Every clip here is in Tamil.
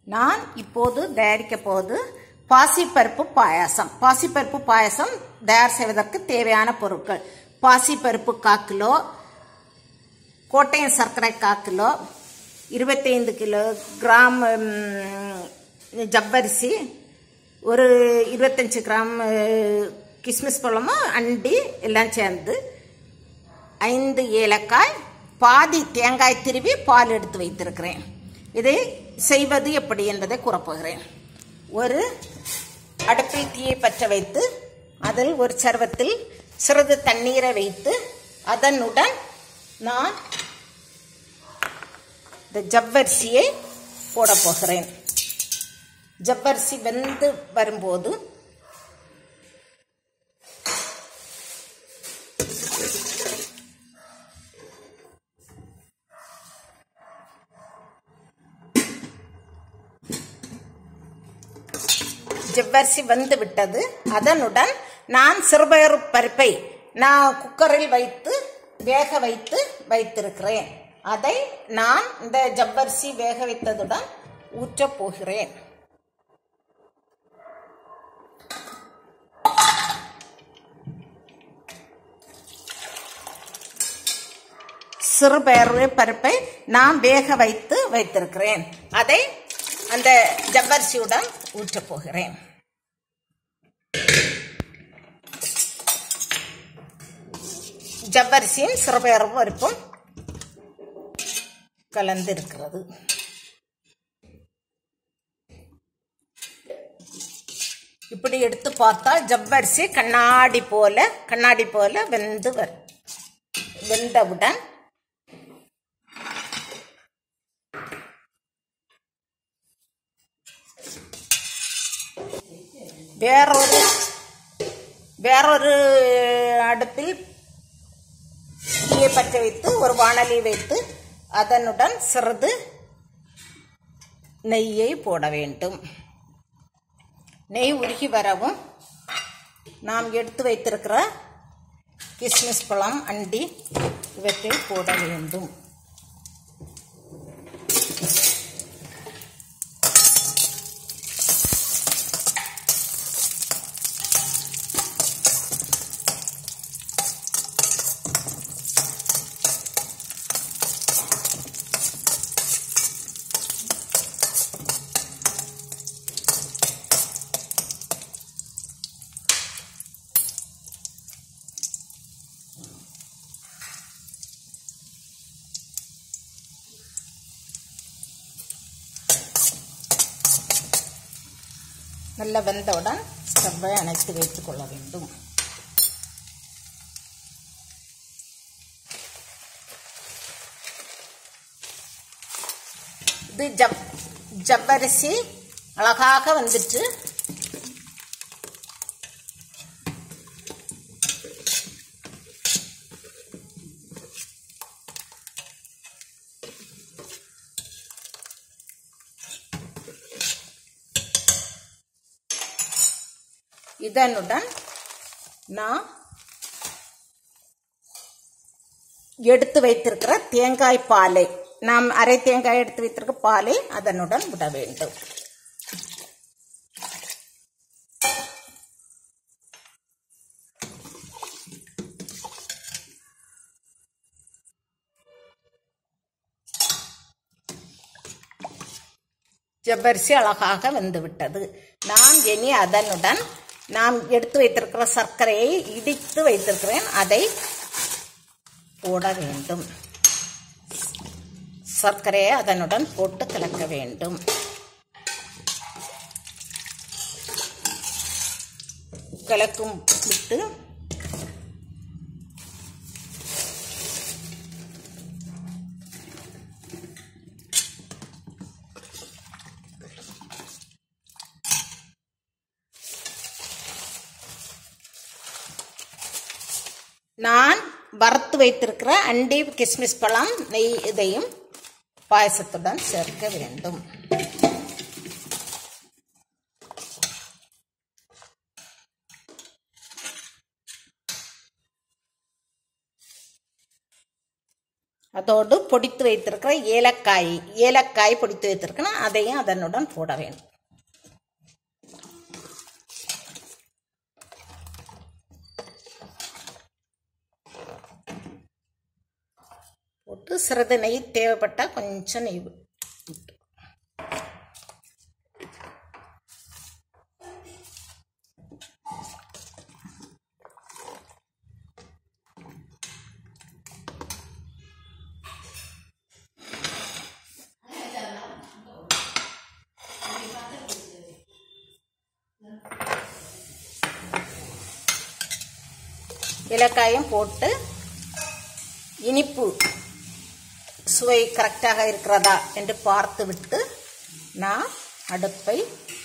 நான் இப்போது தயாரிக்க போவது பாசிப்பருப்பு பாயாசம். பாசிப்பருப்பு பாயாசம் தயார் செய்வதற்கு தேவையான பொருட்கள்: பாசிப்பருப்பு 1/4 கிலோ, கோட்டையம் சர்க்கரை 1/4 கிலோ, 25 கிராம் ஜவ்வரிசி, ஒரு 25 கிராம் கிஸ்மிஸ் பழமும் அண்டி எல்லாம் சேர்ந்து, 5 ஏலக்காய், பாதி தேங்காய் திருவி பால் எடுத்து வைத்திருக்கிறேன். இதை செய்வது எப்படி என்பதை கூறப்போகிறேன். ஒரு அடுப்பில் தீயை பற்ற வைத்து அதில் ஒரு சர்வத்தில் சிறிது தண்ணீரை வைத்து அதனுடன் நான் இந்த ஜவ்வரிசியை போட போகிறேன். ஜவ்வரிசி வெந்து வரும்போது ஜவ்வரிசி வந்து விட்டது. அதனுடன் நான் சிறுபயறு பருப்பை நான் குக்கரில் வைத்து வேக வைத்து வைத்திருக்கிறேன். அதை நான் இந்த ஜவ்வரிசி வேக வைத்ததுடன் ஊற்றப் போகிறேன். சிறுபயறு பருப்பை நான் வேக வைத்து வைத்திருக்கிறேன். அதை அந்த ஜவ்வரிசியுடன் ஊற்றப் போகிறேன். ஜவ்வரிசியும் சிறுபயறு பருப்பும் கலந்து இருக்கிறது. இப்படி எடுத்து பார்த்தால் ஜவ்வரிசி கண்ணாடி போல வெந்து வரும். வெந்தவுடன் வேறொரு அடுப்பில் தீயை பற்ற வைத்து ஒரு வாணலி வைத்து அதனுடன் சிறிது நெய்யை போட வேண்டும். நெய் உருகி வரவும் நாம் எடுத்து வைத்திருக்கிற கிஸ்மிஸ் பழம், அண்டி இவற்றை போட வேண்டும். நல்ல வெந்தவுடன் ஸ்டவ்வை அணைத்து வைத்துக் கொள்ள வேண்டும். இது ஜவ்வரிசி அழகாக வந்துட்டு இதனுடன் நான் எடுத்து வைத்திருக்கிற தேங்காய் பாலை, நாம் அரை தேங்காய் எடுத்து வைத்திருக்க பாலை அதனுடன் விட வேண்டும். ஜவ்வரிசி அழகாக வெந்துவிட்டது. நான் இனி அதனுடன் நாம் எடுத்து வைத்திருக்கிற சர்க்கரையை இடித்து வைத்திருக்கிறேன், அதை போட வேண்டும். சர்க்கரையை அதனுடன் போட்டு கலக்க வேண்டும். கலக்கும் விட்டு நான் வறுத்து வைத்திருக்கிற அண்டி, கிஸ்மிஸ் பழம், நெய் இதையும் பாயசத்துடன் சேர்க்க வேண்டும். அதோடு பொடித்து வைத்திருக்கிற ஏலக்காய் பொடித்து வைத்திருக்கேன், அதையும் அதனுடன் போட வேண்டும். போட்டு சிறிது நெய் தேவைப்பட்டால் கொஞ்சம் நெய். ஏலக்காயும் போட்டு இனிப்பு சுவை கரெக்டாக இருக்கிறதா என்று பார்த்துவிட்டு நான் அடுப்பை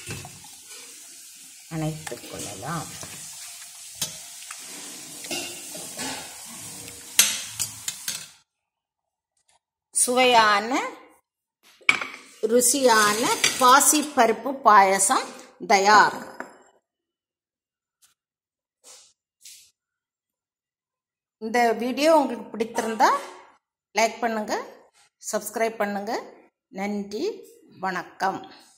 அணைத்துக் கொள்ளலாம். சுவையான ருசியான பாசிப்பருப்பு பாயசம் தயார். இந்த வீடியோ உங்களுக்கு பிடித்திருந்தா லைக் பண்ணுங்க, சப்ஸ்கிரைப் பண்ணுங்க. நன்றி, வணக்கம்.